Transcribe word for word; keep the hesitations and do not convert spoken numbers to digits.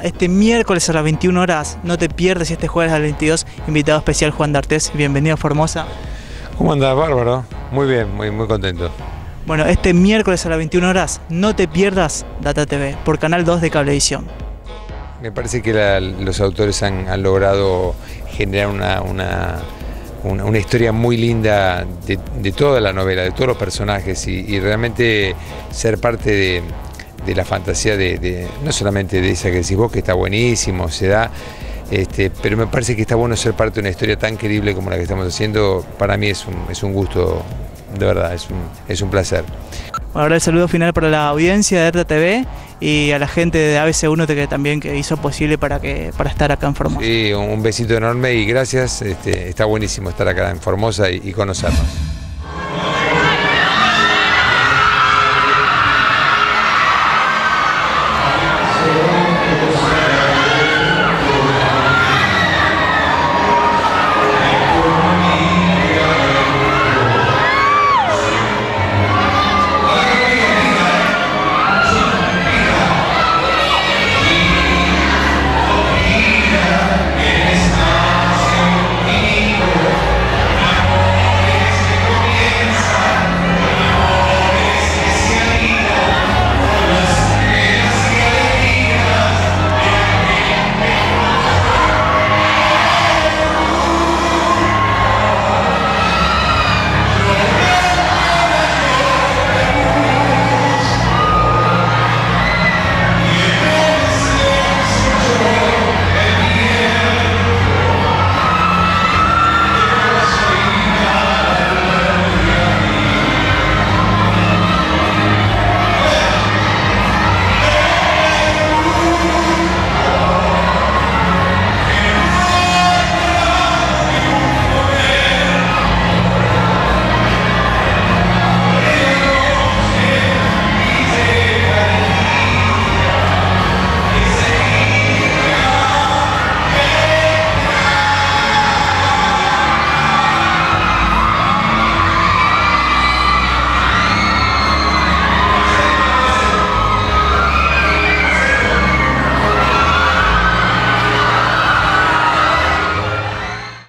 este miércoles a las veintiuna horas. No te pierdas este jueves a las veintidós. Invitado especial Juan D'Artés. Bienvenido a Formosa. ¿Cómo andás, Bárbaro? Muy bien, muy, muy contento. Bueno, este miércoles a las veintiuna horas, no te pierdas Data T V por Canal dos de Cablevisión. Me parece que la, los autores han, han logrado generar una, una, una, una historia muy linda de, de toda la novela, de todos los personajes y, y realmente ser parte de, de la fantasía de, de, no solamente de esa que decís vos, que está buenísimo, se da, este, pero me parece que está bueno ser parte de una historia tan querible como la que estamos haciendo. Para mí es un, es un gusto, de verdad, es un, es un placer. Bueno, ahora el saludo final para la audiencia de Data T V y a la gente de A B C uno que también que hizo posible para, que, para estar acá en Formosa. Sí, un besito enorme y gracias, este, está buenísimo estar acá en Formosa y, y conocernos.